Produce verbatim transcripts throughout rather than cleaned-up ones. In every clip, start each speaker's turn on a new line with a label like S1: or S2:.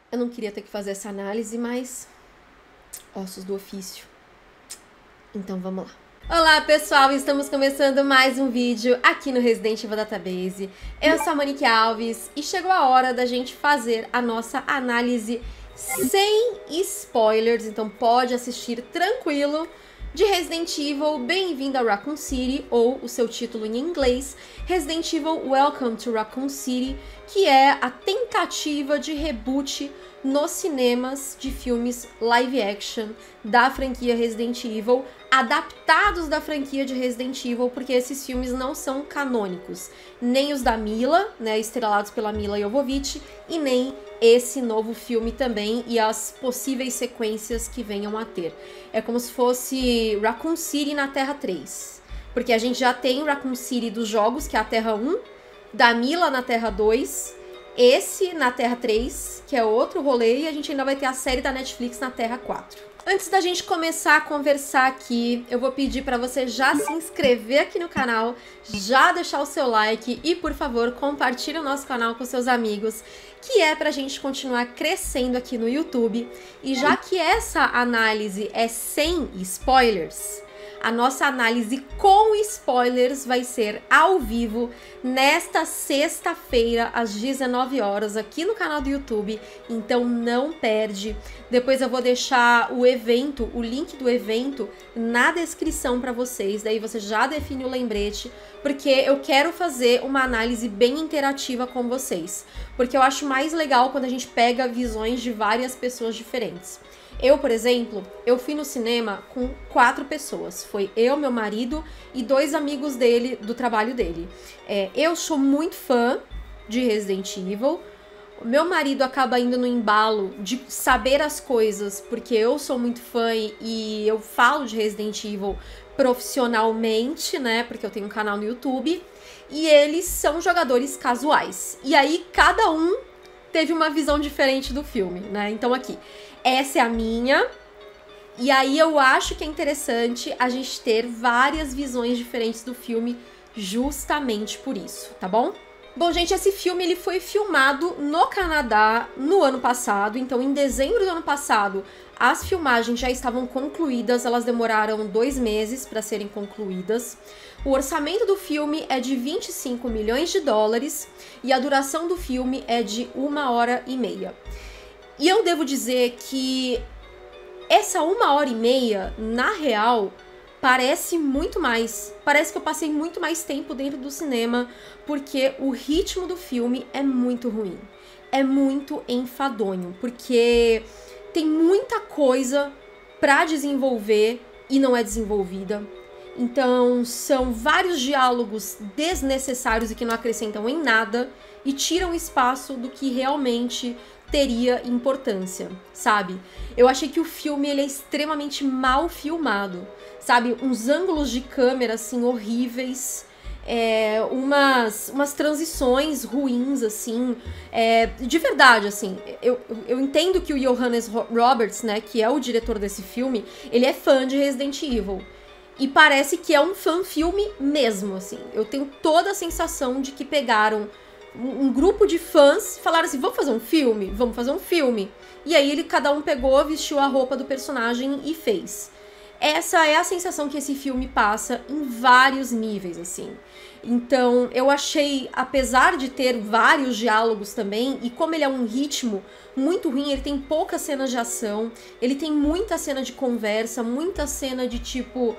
S1: Eu não queria ter que fazer essa análise, mas ossos do ofício. Então vamos lá. Olá pessoal, estamos começando mais um vídeo aqui no Resident Evil Database. Eu sou a Monique Alves e chegou a hora da gente fazer a nossa análise sem spoilers, então pode assistir tranquilo, de Resident Evil Bem-vindo a Raccoon City, ou o seu título em inglês, Resident Evil Welcome to Raccoon City, que é a tentativa de reboot nos cinemas de filmes live action da franquia Resident Evil, adaptados da franquia de Resident Evil, porque esses filmes não são canônicos, nem os da Mila, né, estrelados pela Mila Jovovich, e nem esse novo filme também e as possíveis sequências que venham a ter. É como se fosse Raccoon City na Terra três, porque a gente já tem Raccoon City dos jogos, que é a Terra um, da Mila na Terra dois, esse na Terra três, que é outro rolê, e a gente ainda vai ter a série da Netflix na Terra quatro. Antes da gente começar a conversar aqui, eu vou pedir para você já se inscrever aqui no canal, já deixar o seu like e, por favor, compartilhe o nosso canal com seus amigos, que é pra gente continuar crescendo aqui no YouTube. E já que essa análise é sem spoilers, a nossa análise com spoilers vai ser ao vivo nesta sexta-feira, às dezenove horas, aqui no canal do YouTube, então não perde. Depois eu vou deixar o evento, o link do evento, na descrição para vocês, daí você já define o lembrete, porque eu quero fazer uma análise bem interativa com vocês, porque eu acho mais legal quando a gente pega visões de várias pessoas diferentes. Eu, por exemplo, eu fui no cinema com quatro pessoas. Foi eu, meu marido e dois amigos dele, do trabalho dele. É, eu sou muito fã de Resident Evil. O meu marido acaba indo no embalo de saber as coisas, porque eu sou muito fã e eu falo de Resident Evil profissionalmente, né? Porque eu tenho um canal no YouTube. E eles são jogadores casuais. E aí, cada um teve uma visão diferente do filme, né? Então, aqui, essa é a minha. E aí eu acho que é interessante a gente ter várias visões diferentes do filme justamente por isso, tá bom? Bom, gente, esse filme ele foi filmado no Canadá no ano passado. Então, em dezembro do ano passado, as filmagens já estavam concluídas. Elas demoraram dois meses para serem concluídas. O orçamento do filme é de vinte e cinco milhões de dólares e a duração do filme é de uma hora e meia. E eu devo dizer que essa uma hora e meia, na real, parece muito mais. Parece que eu passei muito mais tempo dentro do cinema, porque o ritmo do filme é muito ruim. É muito enfadonho, porque tem muita coisa pra desenvolver e não é desenvolvida. Então, são vários diálogos desnecessários e que não acrescentam em nada e tiram espaço do que realmente teria importância, sabe? Eu achei que o filme ele é extremamente mal filmado, sabe? Uns ângulos de câmera, assim, horríveis, é, umas, umas transições ruins, assim, é, de verdade, assim, eu, eu entendo que o Johannes Roberts, né, que é o diretor desse filme, ele é fã de Resident Evil. E parece que é um fã-filme mesmo, assim. Eu tenho toda a sensação de que pegaram um grupo de fãs, falaram assim, vamos fazer um filme? Vamos fazer um filme. E aí ele, cada um pegou, vestiu a roupa do personagem e fez. Essa é a sensação que esse filme passa em vários níveis, assim. Então, eu achei, apesar de ter vários diálogos também, e como ele é um ritmo muito ruim, ele tem poucas cenas de ação, ele tem muita cena de conversa, muita cena de, tipo,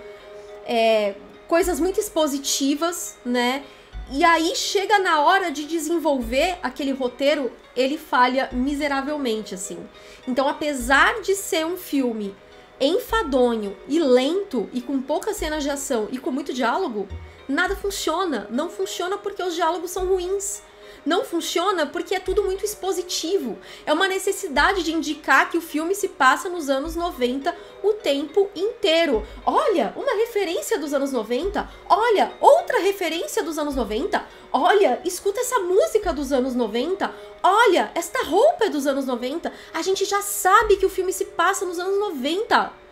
S1: é, coisas muito expositivas, né? E aí, chega na hora de desenvolver aquele roteiro, ele falha miseravelmente, assim. Então, apesar de ser um filme enfadonho e lento, e com poucas cenas de ação, e com muito diálogo, nada funciona. Não funciona porque os diálogos são ruins. Não funciona porque é tudo muito expositivo. É uma necessidade de indicar que o filme se passa nos anos noventa o tempo inteiro. Olha, uma referência dos anos noventa. Olha, outra referência dos anos noventa. Olha, escuta essa música dos anos noventa. Olha, esta roupa é dos anos noventa. A gente já sabe que o filme se passa nos anos noventa.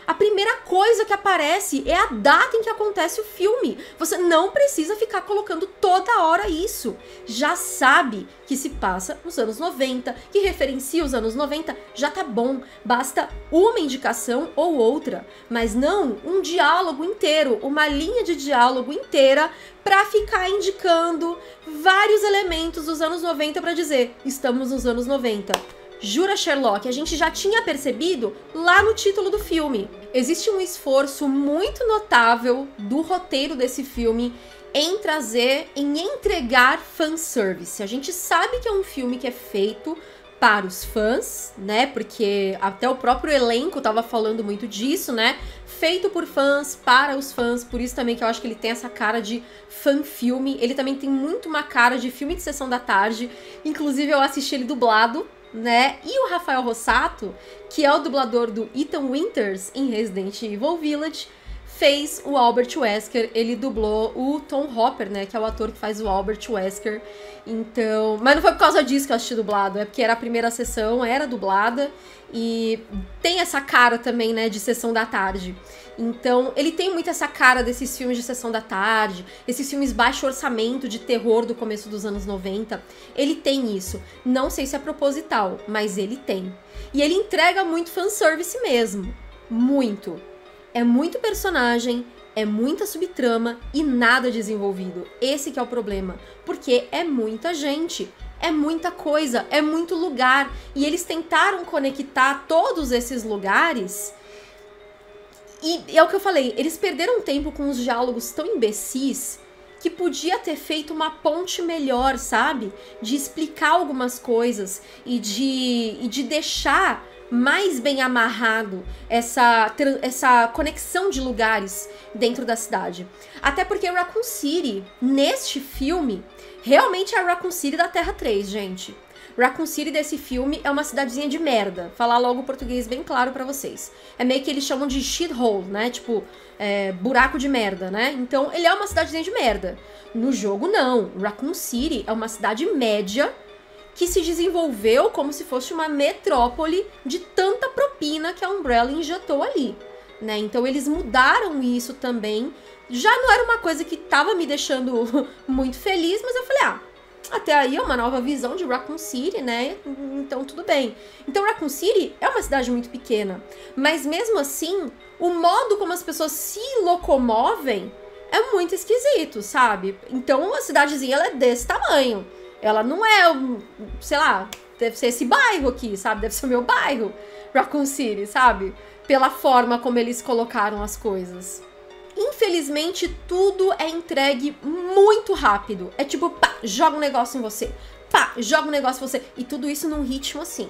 S1: A primeira coisa que aparece é a data em que acontece o filme. Você não precisa ficar colocando toda hora isso. Já sabe que se passa nos anos noventa, que referencia os anos noventa, já tá bom. Basta uma indicação ou outra, mas não um diálogo inteiro, uma linha de diálogo inteira pra ficar indicando vários elementos dos anos noventa pra dizer, estamos nos anos noventa. Jura, Sherlock, a gente já tinha percebido lá no título do filme. Existe um esforço muito notável do roteiro desse filme em trazer, em entregar fanservice. A gente sabe que é um filme que é feito para os fãs, né? Porque até o próprio elenco tava falando muito disso, né? Feito por fãs, para os fãs, por isso também que eu acho que ele tem essa cara de fan-filme. Ele também tem muito uma cara de filme de sessão da tarde. Inclusive eu assisti ele dublado, né? E o Rafael Rossato, que é o dublador do Ethan Winters em Resident Evil Village, fez o Albert Wesker. Ele dublou o Tom Hopper, né? Que é o ator que faz o Albert Wesker. Então... Mas não foi por causa disso que eu assisti dublado. É porque era a primeira sessão, era dublada. E tem essa cara também, né? De sessão da tarde. Então, ele tem muito essa cara desses filmes de sessão da tarde, esses filmes baixo orçamento de terror do começo dos anos noventa. Ele tem isso. Não sei se é proposital, mas ele tem. E ele entrega muito fanservice mesmo. Muito. É muito personagem, é muita subtrama e nada desenvolvido. Esse que é o problema. Porque é muita gente. É muita coisa, é muito lugar. E eles tentaram conectar todos esses lugares... E é o que eu falei, eles perderam tempo com os diálogos tão imbecis que podia ter feito uma ponte melhor, sabe? De explicar algumas coisas e de, e de deixar mais bem amarrado essa, essa conexão de lugares dentro da cidade. Até porque Raccoon City, neste filme, realmente é a Raccoon City da Terra três, gente. Raccoon City desse filme é uma cidadezinha de merda. Falar logo o português bem claro pra vocês. É meio que eles chamam de shithole, né? Tipo, é, buraco de merda, né? Então, ele é uma cidadezinha de merda. No jogo, não. Raccoon City é uma cidade média que se desenvolveu como se fosse uma metrópole de tanta propina que a Umbrella injetou ali, né? Então, eles mudaram isso também. Já não era uma coisa que tava me deixando muito feliz, mas eu falei, ah... Até aí é uma nova visão de Raccoon City, né? Então tudo bem. Então Raccoon City é uma cidade muito pequena. Mas mesmo assim, o modo como as pessoas se locomovem é muito esquisito, sabe? Então a cidadezinha ela é desse tamanho. Ela não é, sei lá, deve ser esse bairro aqui, sabe? Deve ser o meu bairro, Raccoon City, sabe? Pela forma como eles colocaram as coisas. Infelizmente, tudo é entregue muito rápido. É tipo, pá, joga um negócio em você. Pá, joga um negócio em você. E tudo isso num ritmo assim.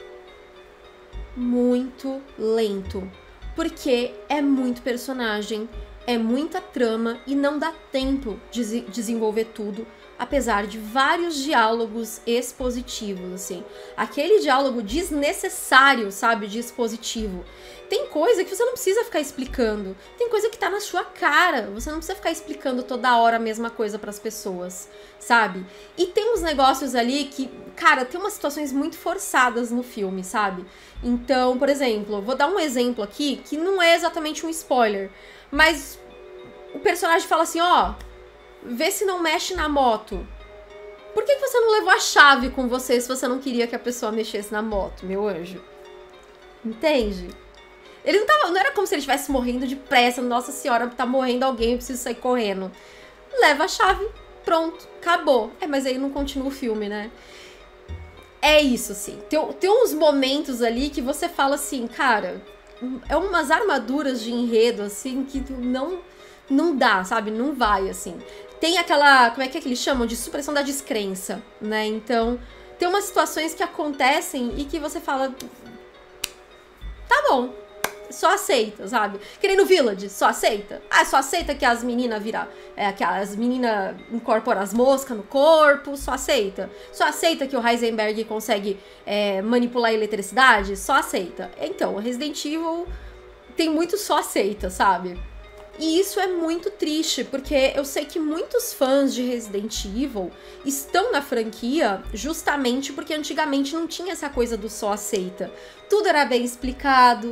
S1: Muito lento. Porque é muito personagem, é muita trama e não dá tempo de desenvolver tudo. Apesar de vários diálogos expositivos, assim. Aquele diálogo desnecessário, sabe, de expositivo. Tem coisa que você não precisa ficar explicando. Tem coisa que tá na sua cara. Você não precisa ficar explicando toda hora a mesma coisa pras pessoas, sabe? E tem uns negócios ali que, cara, tem umas situações muito forçadas no filme, sabe? Então, por exemplo, vou dar um exemplo aqui que não é exatamente um spoiler, mas o personagem fala assim, ó, vê se não mexe na moto. Por que que você não levou a chave com você se você não queria que a pessoa mexesse na moto, meu anjo? Entende? Ele não tava, não era como se ele estivesse morrendo de pressa. Nossa senhora, tá morrendo alguém, eu preciso sair correndo. Leva a chave, pronto, acabou. É, mas aí não continua o filme, né? É isso, assim. Tem, tem uns momentos ali que você fala assim, cara, é umas armaduras de enredo, assim, que não, não dá, sabe? Não vai, assim. Tem aquela, como é que é que eles chamam? De supressão da descrença, né? Então, tem umas situações que acontecem e que você fala, tá bom. Só aceita, sabe? Que nem no Village, só aceita. Ah, só aceita que as meninas viram, é, que as meninas incorporam as moscas no corpo, só aceita. Só aceita que o Heisenberg consegue é, manipular a eletricidade, só aceita. Então, o Resident Evil tem muito só aceita, sabe? E isso é muito triste, porque eu sei que muitos fãs de Resident Evil estão na franquia justamente porque antigamente não tinha essa coisa do só aceita. Tudo era bem explicado,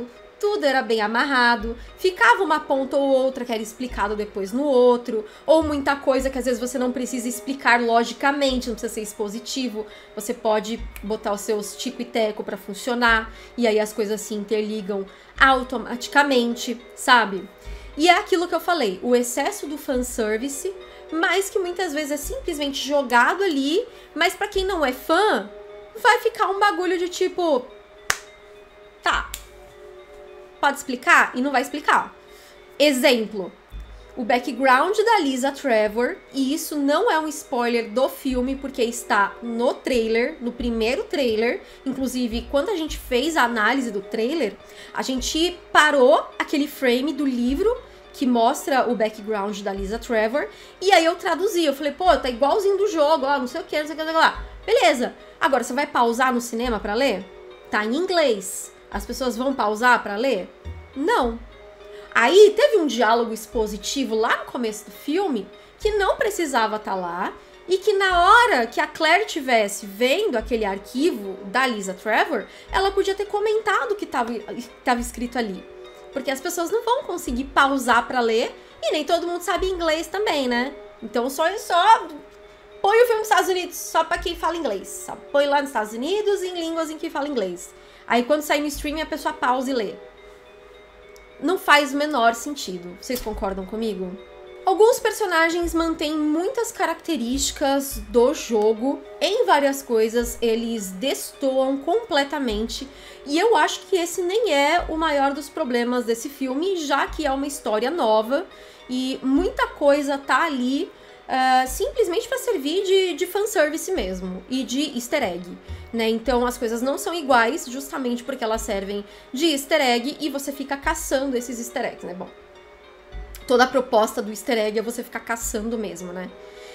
S1: tudo era bem amarrado, ficava uma ponta ou outra que era explicado depois no outro, ou muita coisa que às vezes você não precisa explicar logicamente, não precisa ser expositivo, você pode botar os seus tico e teco pra funcionar, e aí as coisas se interligam automaticamente, sabe? E é aquilo que eu falei, o excesso do fanservice, mas que muitas vezes é simplesmente jogado ali, mas pra quem não é fã, vai ficar um bagulho de tipo... Tá, pode explicar? E não vai explicar. Exemplo, o background da Lisa Trevor, e isso não é um spoiler do filme, porque está no trailer, no primeiro trailer. Inclusive, quando a gente fez a análise do trailer, a gente parou aquele frame do livro que mostra o background da Lisa Trevor, e aí eu traduzi, eu falei, pô, tá igualzinho do jogo, ó, não sei o que, não sei o que, não sei o que lá. Beleza, agora você vai pausar no cinema pra ler? Tá em inglês. As pessoas vão pausar pra ler? Não. Aí teve um diálogo expositivo lá no começo do filme que não precisava estar lá e que na hora que a Claire tivesse vendo aquele arquivo da Lisa Trevor, ela podia ter comentado o que estava escrito ali. Porque as pessoas não vão conseguir pausar pra ler e nem todo mundo sabe inglês também, né? Então só só põe o filme nos Estados Unidos só pra quem fala inglês. Sabe? Põe lá nos Estados Unidos em línguas em que fala inglês. Aí quando sair no streaming a pessoa pausa e lê. Não faz o menor sentido. Vocês concordam comigo? Alguns personagens mantêm muitas características do jogo. Em várias coisas eles destoam completamente. E eu acho que esse nem é o maior dos problemas desse filme, já que é uma história nova. E muita coisa tá ali uh, simplesmente para servir de, de fanservice mesmo. E de easter egg. Né? Então as coisas não são iguais justamente porque elas servem de easter egg e você fica caçando esses easter eggs, né? Bom, toda a proposta do easter egg é você ficar caçando mesmo, né?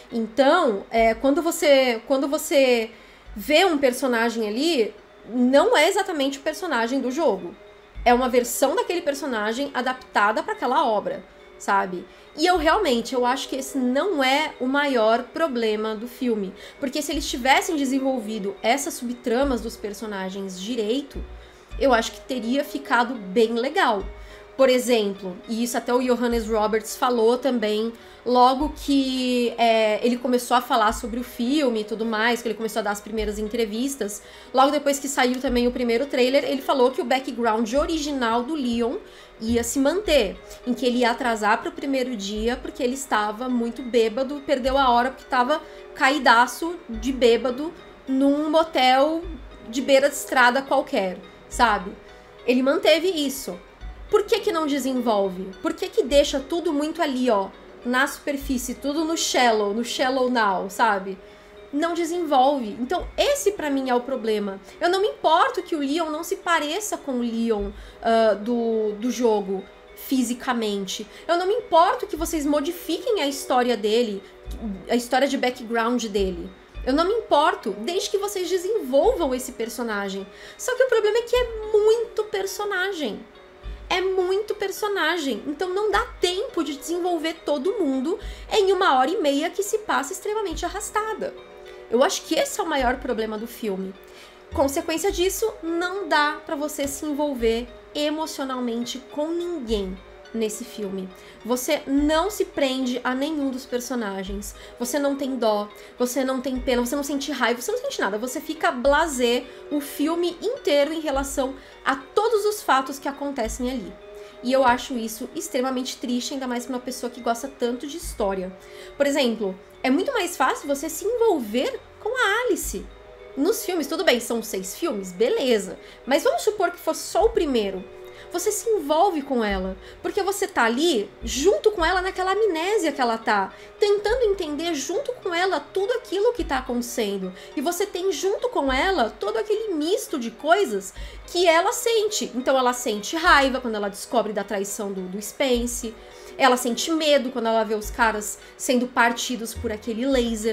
S1: Então, é, quando você quando você vê um personagem ali, não é exatamente o personagem do jogo. É uma versão daquele personagem adaptada para aquela obra, sabe? E eu realmente, eu acho que esse não é o maior problema do filme. Porque se eles tivessem desenvolvido essas subtramas dos personagens direito, eu acho que teria ficado bem legal. Por exemplo, e isso até o Johannes Roberts falou também, logo que é, ele começou a falar sobre o filme e tudo mais, que ele começou a dar as primeiras entrevistas, logo depois que saiu também o primeiro trailer, ele falou que o background original do Leon ia se manter, em que ele ia atrasar para o primeiro dia porque ele estava muito bêbado, perdeu a hora porque estava caidaço de bêbado num motel de beira de estrada qualquer, sabe? Ele manteve isso. Por que que não desenvolve? Por que que deixa tudo muito ali, ó, na superfície, tudo no shallow, no shallow now, sabe? Não desenvolve. Então, esse pra mim é o problema. Eu não me importo que o Leon não se pareça com o Leon uh, do, do jogo fisicamente. Eu não me importo que vocês modifiquem a história dele, a história de background dele. Eu não me importo, desde que vocês desenvolvam esse personagem. Só que o problema é que é muito personagem. É muito personagem, então não dá tempo de desenvolver todo mundo em uma hora e meia que se passa extremamente arrastada. Eu acho que esse é o maior problema do filme. Consequência disso, não dá pra você se envolver emocionalmente com ninguém nesse filme. Você não se prende a nenhum dos personagens. Você não tem dó, você não tem pena, você não sente raiva, você não sente nada. Você fica blasé o filme inteiro em relação a todos os fatos que acontecem ali. E eu acho isso extremamente triste, ainda mais pra uma pessoa que gosta tanto de história. Por exemplo, é muito mais fácil você se envolver com a Alice. Nos filmes, tudo bem, são seis filmes, beleza. Mas vamos supor que fosse só o primeiro. Você se envolve com ela, porque você tá ali junto com ela naquela amnésia que ela tá, tentando entender junto com ela tudo aquilo que tá acontecendo. E você tem junto com ela todo aquele misto de coisas que ela sente. Então ela sente raiva quando ela descobre da traição do, do Spence, ela sente medo quando ela vê os caras sendo partidos por aquele laser.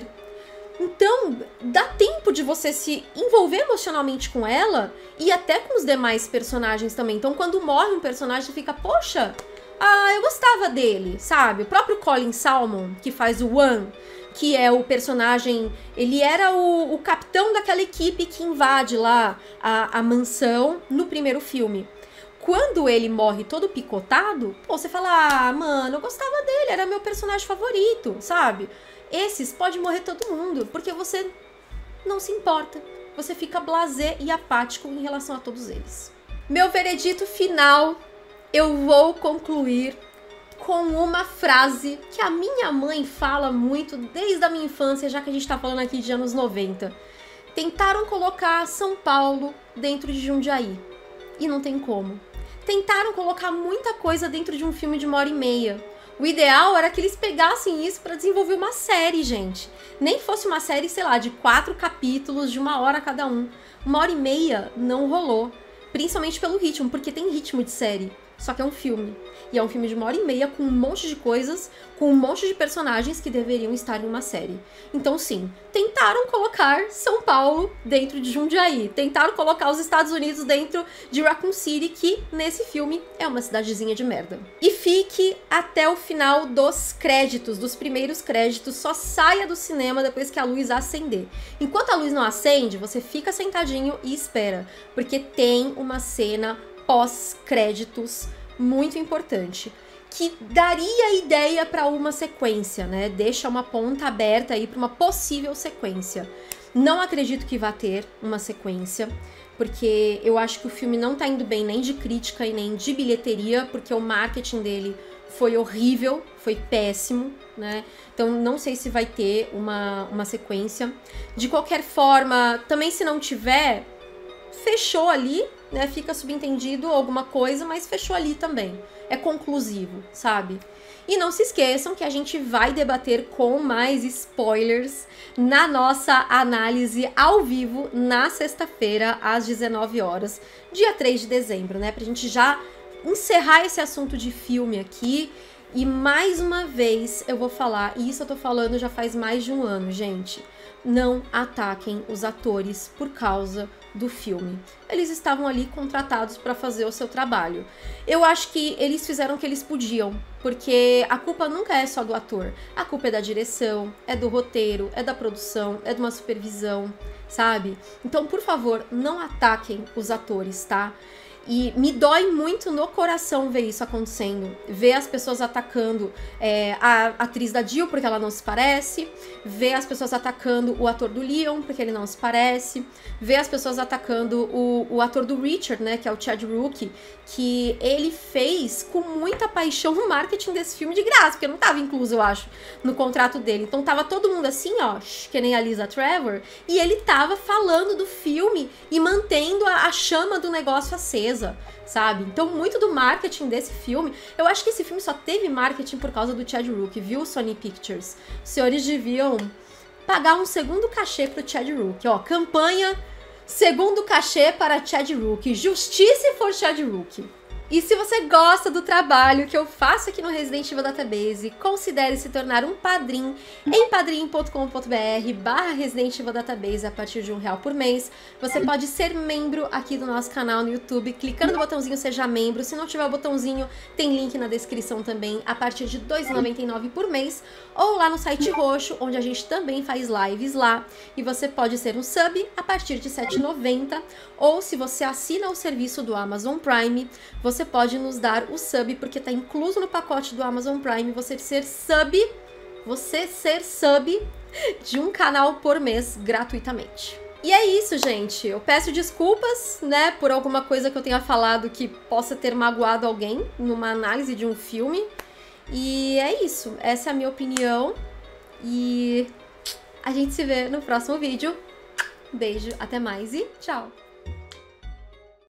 S1: Então, dá tempo de você se envolver emocionalmente com ela e até com os demais personagens também. Então, quando morre um personagem, você fica, poxa, ah, eu gostava dele, sabe? O próprio Colin Salmon, que faz o One, que é o personagem, ele era o, o capitão daquela equipe que invade lá a, a mansão no primeiro filme. quando ele morre todo picotado, pô, você fala, ah, mano, eu gostava dele, era meu personagem favorito, sabe? Esses pode morrer todo mundo, porque você não se importa. Você fica blasé e apático em relação a todos eles. Meu veredito final, eu vou concluir com uma frase que a minha mãe fala muito desde a minha infância, já que a gente tá falando aqui de anos noventa. Tentaram colocar São Paulo dentro de Jundiaí, e não tem como. Tentaram colocar muita coisa dentro de um filme de uma hora e meia. O ideal era que eles pegassem isso pra desenvolver uma série, gente. Nem fosse uma série, sei lá, de quatro capítulos, de uma hora cada um. Uma hora e meia não rolou. Principalmente pelo ritmo, porque tem ritmo de série. Só que é um filme. E é um filme de uma hora e meia com um monte de coisas, com um monte de personagens que deveriam estar em uma série. Então, sim, tentaram colocar São Paulo dentro de Jundiaí. Tentaram colocar os Estados Unidos dentro de Raccoon City, que nesse filme é uma cidadezinha de merda. E fique até o final dos créditos, dos primeiros créditos. Só saia do cinema depois que a luz acender. Enquanto a luz não acende, você fica sentadinho e espera. Porque tem uma cena pós-créditos muito importante, que daria ideia para uma sequência, né? Deixa uma ponta aberta aí para uma possível sequência. Não acredito que vá ter uma sequência, porque eu acho que o filme não tá indo bem nem de crítica e nem de bilheteria, porque o marketing dele foi horrível, foi péssimo, né? Então não sei se vai ter uma, uma sequência. De qualquer forma, também se não tiver, fechou ali, né? Fica subentendido alguma coisa, mas fechou ali também. É conclusivo, sabe? E não se esqueçam que a gente vai debater com mais spoilers na nossa análise ao vivo na sexta-feira, às dezenove horas, dia três de dezembro, né? Pra gente já encerrar esse assunto de filme aqui. E mais uma vez eu vou falar, e isso eu tô falando já faz mais de um ano, gente. Não ataquem os atores por causa do filme. Eles estavam ali contratados para fazer o seu trabalho. Eu acho que eles fizeram o que eles podiam, porque a culpa nunca é só do ator. A culpa é da direção, é do roteiro, é da produção, é de uma supervisão, sabe? Então, por favor, não ataquem os atores, tá? E me dói muito no coração ver isso acontecendo. Ver as pessoas atacando é, a atriz da Jill porque ela não se parece. Ver as pessoas atacando o ator do Leon porque ele não se parece. Ver as pessoas atacando o, o ator do Richard, né, que é o Chad Rookie, que ele fez com muita paixão o marketing desse filme de graça, porque não tava incluso, eu acho, no contrato dele. Então tava todo mundo assim, ó, que nem a Lisa Trevor, e ele tava falando do filme e mantendo a, a chama do negócio acesa, sabe? Então muito do marketing desse filme, eu acho que esse filme só teve marketing por causa do Chad Rookie, viu, Sony Pictures? Os senhores deviam pagar um segundo cachê pro Chad Rookie, ó, campanha segundo cachê para Chad Rookie, justiça for Chad Rookie. E se você gosta do trabalho que eu faço aqui no Resident Evil Database, considere se tornar um padrinho em padrim ponto com ponto br barra Resident Evil Database a partir de um real por mês. Você pode ser membro aqui do nosso canal no YouTube, clicando no botãozinho Seja Membro. Se não tiver o botãozinho, tem link na descrição também, a partir de dois reais e noventa e nove centavos por mês, ou lá no site roxo, onde a gente também faz lives lá. E você pode ser um sub a partir de sete reais e noventa centavos, ou se você assina o serviço do Amazon Prime, você pode nos dar o sub, porque tá incluso no pacote do Amazon Prime, você ser sub, você ser sub de um canal por mês gratuitamente. E é isso, gente. Eu peço desculpas, né, por alguma coisa que eu tenha falado que possa ter magoado alguém numa análise de um filme. E é isso. Essa é a minha opinião. E a gente se vê no próximo vídeo. Beijo, até mais e tchau!